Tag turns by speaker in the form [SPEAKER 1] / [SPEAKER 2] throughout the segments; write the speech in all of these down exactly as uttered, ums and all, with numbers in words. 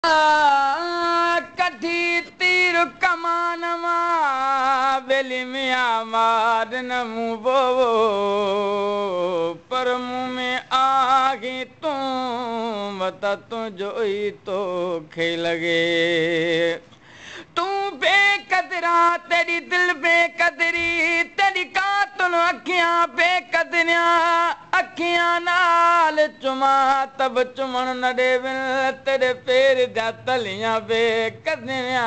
[SPEAKER 1] कठी तीर कमान मां बेली मियां मार न मुंह बोवो पर मुंह में आगी तूं बता तुझो ही तो खे लगे तू बेकदरा तेरी दिल बेकदरी तेरी कातुल अखियां बेकदरियां अखियां नाल चुमा तब चुमण न देवन तेरे पैर जा तलियां बेकदरियां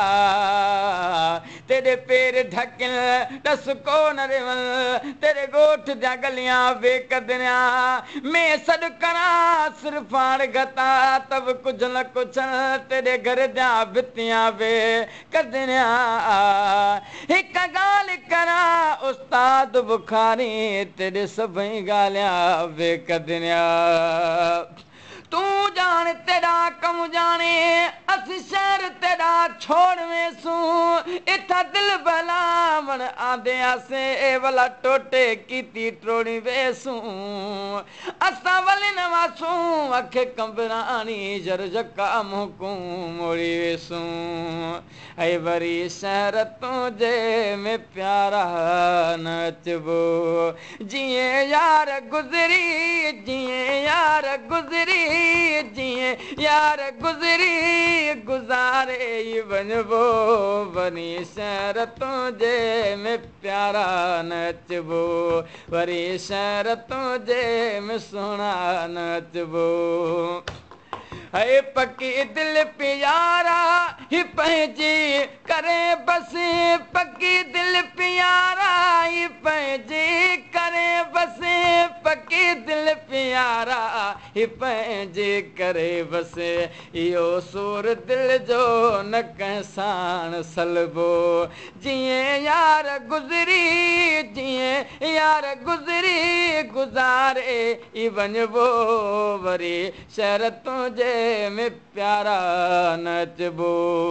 [SPEAKER 1] तेरे पैर ढकिन दस को न देवन तेरे गोठ जा गलियां बेकदरियां मैं सॾ करा सिरफाड़ गता तब कुछ न कुछ तेरे घर जा भितियां बेकदरियां हिक ॻाल्हि करा उस्ताद बुखारी तेरे सभई ॻाल्हियां बेकदरियां तू जान तेरा कम जाने अस शहर तेरा छोड़ वेसूं इथा दिल भलावण आंदे आसे ए भला टोटे कीती टोड़ी वेसूं असां वली न वासूं अखे कंबरानी जर जका मुकूं मोड़ी वेसूं ऐं वरी शहर तुंहिंजे में प्यारा नचबो जीअं यार गुज़री जीअं यार गुज़री जीअं यार गुज़री गुज़ारे वञबो वरी शहर तुंहिंजे में प्यारा नचबो वरी शहर तुंहिंजे में सुहिणा नचबो है पकी दिल प्यारा ही पंहिंजी करे बसे पकी दिल प्यारा ही पंहिंजी करे बसे पकी दिल प्यारा ही पंहिंजी करे बसे इहो सूर दिल जो न कंहिं साण सलबो जीअं यार गुज़री जीअं यार गुज़री गुज़ारे ई वञबो वरी शहर तुंहिंजे में प्यारा नचबो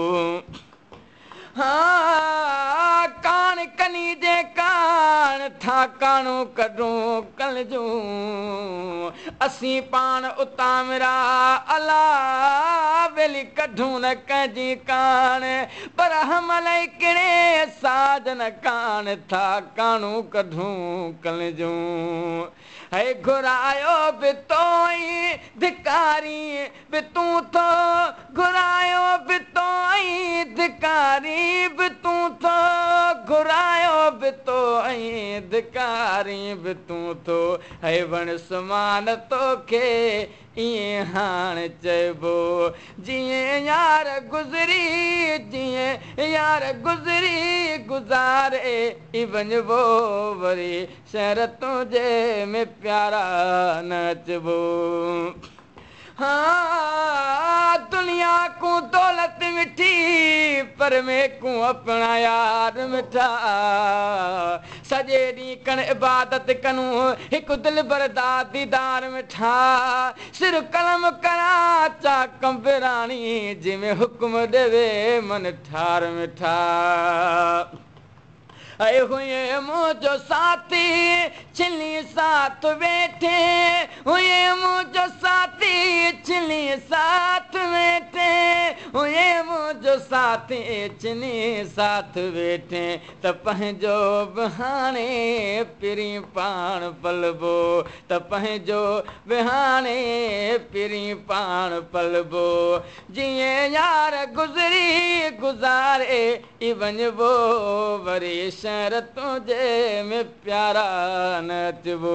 [SPEAKER 1] हाँ कान कनी जे कान था कानू कढूं कल जूं असी पान उतामरा अला वेली कढूं न कंहिंजी कान पर हमल किणे साजन कान था कानू कढूं कल जूं है घुरायो बि तोई धिकारी बि तूं थो घुरायो बि तोई धिकारी बि तूं थो घुरायो बि तोई धिकारी बि तूं थो है वण समान तोखे ईअं हाणे चइबो जीअं यार गुज़री जीअं यार गुज़री गुज़ारे ई वञबो वरी शहर तुंहिंजे में प्यारा नचबो हाँ दुनिया को दौलत मिठी पर में को अपना यार मिठा सॼे ॾींहुं कण इबादत करूं हिकु दिल बरदा दीदार मिठा सिर कलम करा चा कंबराणी जिमें हुक्म देवे मन ठार मिठा ऐ हुए मुझो साथी छिली साथ बैठे हुए मुझो साथी छिली साथ बैठे हुए मुझो साथी छिली साथ बैठे त पंहिंजो बहाने पिरी पाण पलबो त पंहिंजो बहाने पिरी पाण पलबो जीअं यार गुज़री गुज़ारे ई वञबो वरी शहर तुंहिंजे में प्यारा नचबो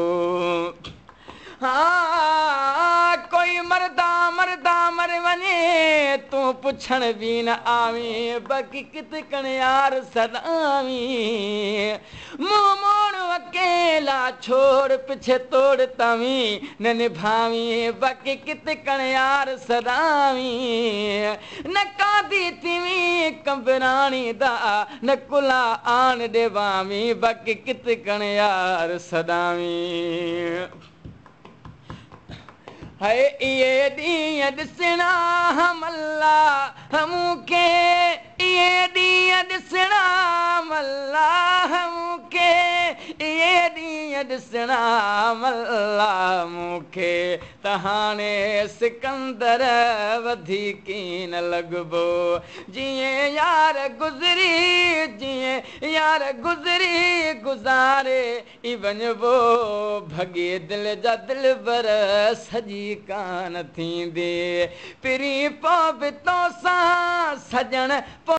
[SPEAKER 1] हाँ कोई मरदा मरदा मर वञे तूं पुछण बि न आवीं बाक़ी कित कण यार सदावीं मुंहुं मोड़ अकेला छोड़ पिछे तोड़ तवीं न निभावीं बाक़ी कित कण यार सदावीं न कादी थीवीं कंबराणी दा न कुला आन देवावीं बाक़ी कित कण यार सदावीं है इहे ॾींहं ॾिसणा हमला मूंखे इहे ॾींहं ॾिसणा मल्ला मूंखे इहे ॾींहं ॾिसणा मल्ला मूंखे त हाणे सिकंदर वधीक न लॻबो जीअं यार गुज़री जीअं यार गुज़री गुज़ारे ई वञबो भॻे दिलि जा दिलबर सॼी कान थींदी पिरी पोइ बि तोसां सजण